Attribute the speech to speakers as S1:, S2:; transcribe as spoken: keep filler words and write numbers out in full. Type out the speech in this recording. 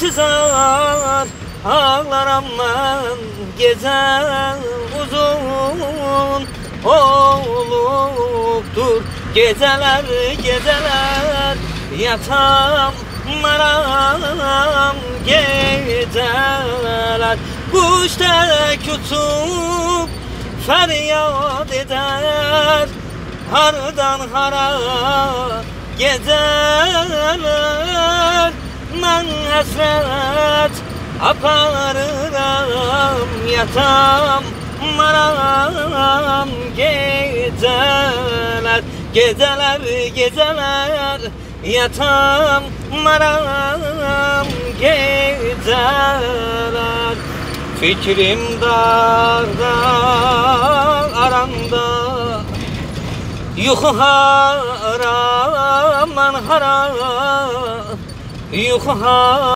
S1: intizar ağlarım ben, gece uzun olupdur. Geceler geceler yatam maram, geceler kuş tek uçup feryat eder, hardan hara geceler. Ben hasret aparıram, yatam maram, geceler geceler geceler yatam maram, geceler. Fikrim darda aramda, yuhu haram man haram, yuhu haram.